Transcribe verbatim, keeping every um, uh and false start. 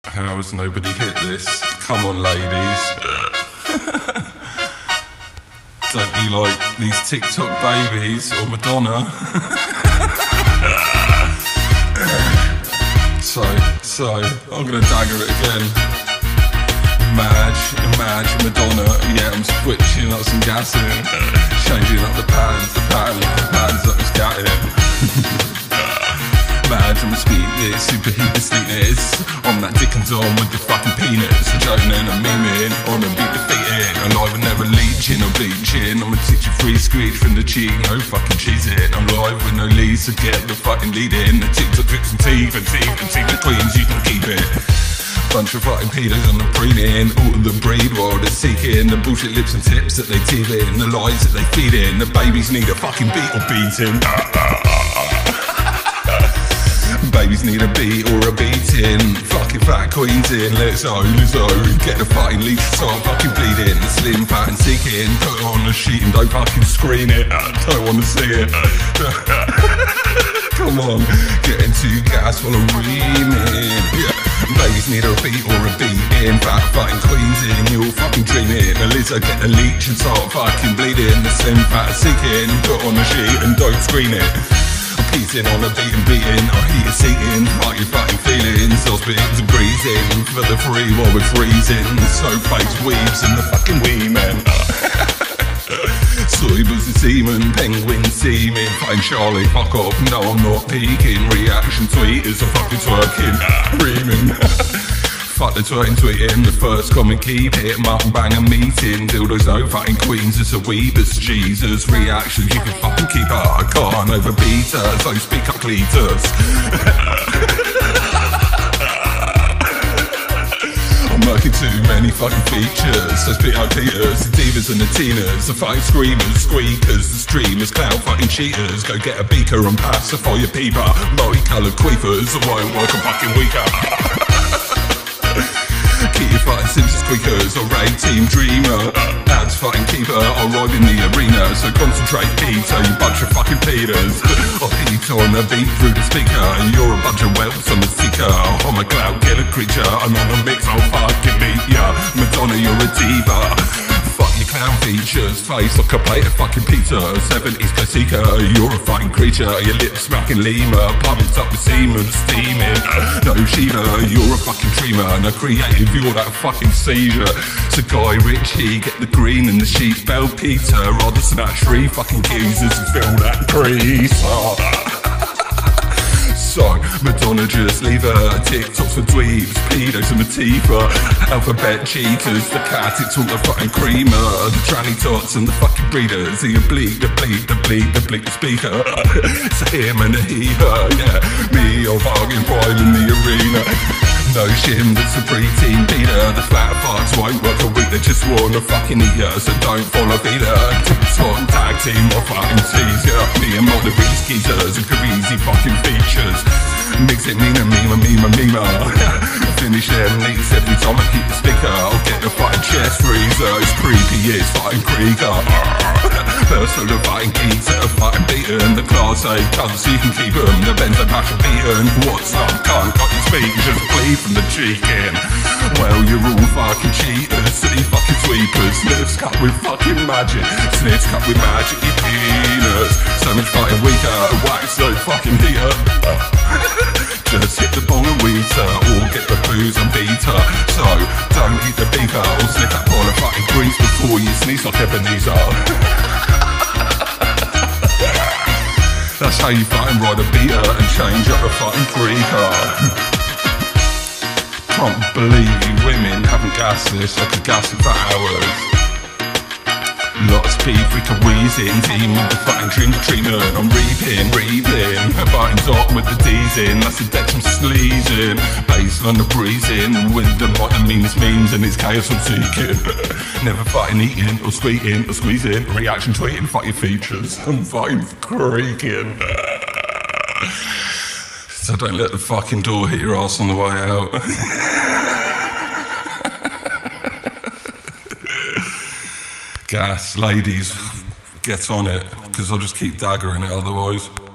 How has nobody hit this? Come on, ladies. Don't be like these TikTok babies or Madonna. so, so, I'm gonna dagger it again. Madge, Madge, Madonna. Yeah, I'm switching up some gas in it. Changing up the patterns, the patterns, the patterns that was getting. Mad, I'm speedless, super heated sweetness. I'm that dick and Dom with the fucking peanuts. I'm joking and I'm memeing, on a beat defeating. Alive and never leeching or bleaching. I'm a teacher free screech from the cheek, no fucking cheesing. I'm live with no leads, so get the fucking lead in. The TikTok tricks and teeth and teeth and teeth, the queens, you can keep it. Bunch of fucking pedos on the breeding, all of the breed while they're seeking. The bullshit lips and tips that they teeth in, the lies that they feed in. The babies need a fucking beat or beating. Babies need a beat or a beating. Fucking fat queens in, let's go, let's go. Get the fucking leech, start fucking bleeding. Slim, fat and seeking, put on the sheet and don't fucking screen it. Don't wanna see it. Come on, get into gas while I'm reaming. Yeah. Babies need a beat or a beating. Fat fucking queens in, you're fucking dreaming. The lizard get the leech and start fucking bleeding. The slim, fat and seeking, put on the sheet and don't screen it. Beating on a beat and beating, I heat a seating, fight your fucking feelings, those bits and breezing, for the free while we're freezing, the soap face weaves and the fucking wee men. Soybers and seamen, penguin seeming, fine Charlie, fuck off, no I'm not peeking, reaction tweeters are fucking twerking, reaming. Fuck the twerking tweeting, the first comment keep it, mutton bang a meeting, dildos no fucking queens, it's a weebus, Jesus, reactions you can fucking keep up, I can't overbeat her, so speak up cleaters. I'm working too many fucking features, so speak out Peters, the divas and the teeners, the fucking screamers, squeakers, the streamers, cloud fucking cheaters, go get a beaker and pacify your peeper, multicoloured queefers, I won't work a fucking weaker. Keep your fighting Simpsons squeakers, or raid team dreamer. Abs fighting keeper, I'll ride in the arena. So concentrate Peter, you bunch of fucking Peters. I'll hit on the beat through the speaker. You're a bunch of whelps on the seeker. I'm a cloud killer creature, I'm on a mix, I'll fucking meet ya. Madonna, you're a diva. Fuck your clown features, face like a plate of fucking pizza. seventies classica, you're a fucking creature. Your lips smacking lemur, pumped up with semen, steaming. No Shiva, you're a fucking dreamer. No creative, you're that fucking seizure. So Guy Ritchie, get the green and the sheets. Bell Peter, rather snatch three fucking geezers and fill that crease. Oh. So, Madonna just leave her, TikToks for dweebs, pedos and Matifa, alphabet cheaters, the cat, it's all the fucking creamer, the tranny tots and the fucking breeders, the bleak, the bleak, the bleak, the bleak, the speaker, it's a him and a he, her, yeah, me, you're fucking prime in the arena. No shim, that's a preteen Peter. The flat farts won't work a week, they just wanna fucking eat ya. So don't follow Peter. TikTok tag team or fucking tease ya. Me and all the beast geezers and crazy fucking features. Mix it, meme, meme, meme, meme. Finish them neats every time I keep the sticker. I'll get the fucking chest freezer. It's creepy, it's fucking Krieger. First of the fighting geeks that are fucking beaten. The class A cunts, so you can keep them. The Benzo passion beaten. What's up, cunt? Got your speech, just bleed from the cheek in. Well, you're all fucking cheaters, city fucking sweepers. Sniffs cut with fucking magic. Sniffs cut with magic, you penis. So much fighting weaker, wax no fucking heater. Just hit the bong and weeter, or get the booze and beat her. So, don't eat the beaker, or sniff that pile of fucking grease before you sneeze like Ebenezer. That's how you fucking ride a beater and change up a fucking creaker. Can't believe you women haven't gassed this, I could gas it for hours. Lots of beef, we can wheezing, team with the fucking drink treatment. I'm reaping, reaping, biting top with the D's in. That's the deck from sleazing, baseline the breezing. With the like the meanest memes and it's chaos I'm seeking. Never fighting eating or squeaking or squeezing. Reaction tweeting, fuck your features. I'm fucking creaking. So don't let the fucking door hit your ass on the way out. Gas, ladies, get on it, because I'll just keep daggering it otherwise.